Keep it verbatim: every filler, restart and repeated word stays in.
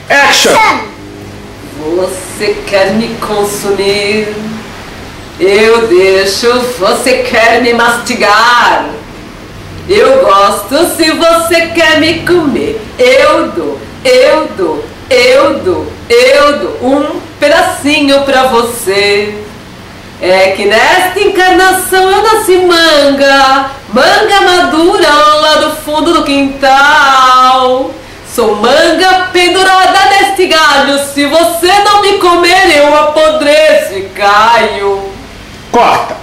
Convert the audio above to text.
Action! Você quer me consumir? Eu deixo. Você quer me mastigar? Eu gosto. Se você quer me comer, eu dou, eu dou, eu dou, eu dou um pedacinho pra você. É que nesta encarnação eu nasci manga, manga madura lá do fundo do quintal. Sou manga pendurada neste galho. Se você não me comer, eu apodreço e caio. Corta!